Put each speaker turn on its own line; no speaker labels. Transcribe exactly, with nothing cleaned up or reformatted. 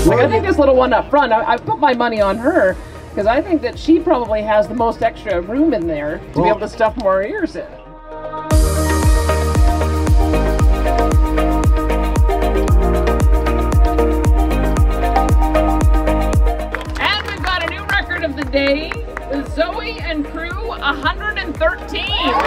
Like, I think this little one up front, I, I put my money on her because I think that she probably has the most extra room in there to be able to stuff more ears in. And we've got a new record of the day with Zoe and crew one hundred thirteen.